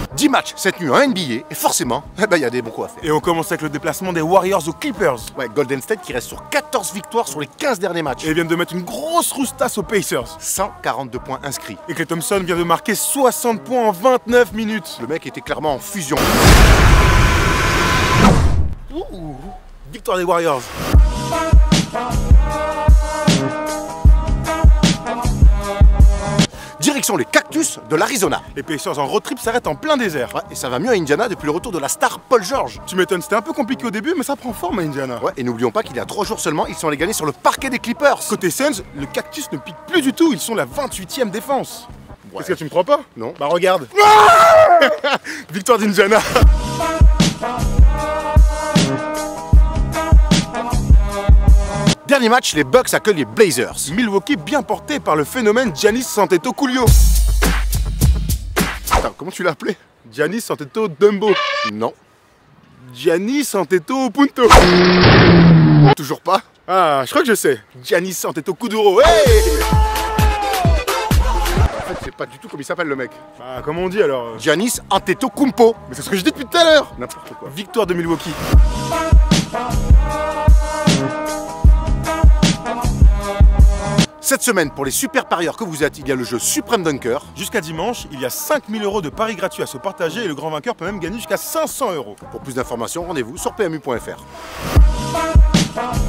10 matchs cette nuit en NBA et forcément, il y a des bons coups à faire. Et on commence avec le déplacement des Warriors aux Clippers. Ouais, Golden State qui reste sur 14 victoires sur les 15 derniers matchs. Et ils viennent de mettre une grosse roustasse aux Pacers. 142 points inscrits. Et Klay Thompson vient de marquer 60 points en 29 minutes. Le mec était clairement en fusion. Ouh, victoire des Warriors. Direction les Cactus de l'Arizona. Les Pacers en road trip s'arrêtent en plein désert. Ouais, et ça va mieux à Indiana depuis le retour de la star Paul George. Tu m'étonnes, c'était un peu compliqué au début, mais ça prend forme à Indiana. Ouais, et n'oublions pas qu'il y a 3 jours seulement, ils sont allés gagner sur le parquet des Clippers. Côté Suns, le Cactus ne pique plus du tout, ils sont la 28e défense. Ouais. Est-ce que tu me crois pas? Non. Bah regarde. Victoire d'Indiana. Dernier match, les Bucks accueillent les Blazers. Milwaukee bien porté par le phénomène Giannis Antetokounmpo. Attends, comment tu l'as appelé? Giannis Antetokounmpo. Non. Giannis Antetokounmpo. Toujours pas? Ah, je crois que je sais. Giannis Antetokounmpo. Hey! En fait, c'est pas du tout comme il s'appelle le mec. Ah, comment on dit alors? Giannis Antetokounmpo. Mais c'est ce que je dis depuis tout à l'heure. N'importe quoi. Victoire de Milwaukee. Cette semaine, pour les super parieurs que vous êtes, il y a le jeu Supreme Dunker. Jusqu'à dimanche, il y a 5000 € de paris gratuits à se partager et le grand vainqueur peut même gagner jusqu'à 500 €. Pour plus d'informations, rendez-vous sur PMU.fr.